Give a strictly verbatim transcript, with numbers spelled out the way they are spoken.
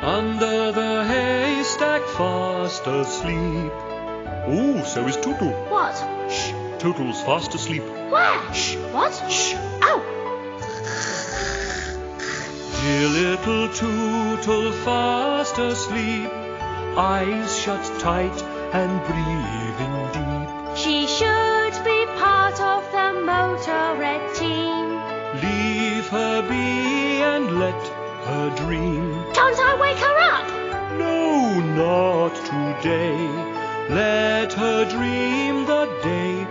under the haystack fast asleep. Oh, so is Tootle. What? Shh, Tootle's fast asleep. Where? Shh. What? Shh. Oh. Dear little Tootle fast asleep, eyes shut tight and breathing deep. She should be part of the Motorhead team. Leave her be and let her dream. Can't I wake her up? No, not today. Let her dream the day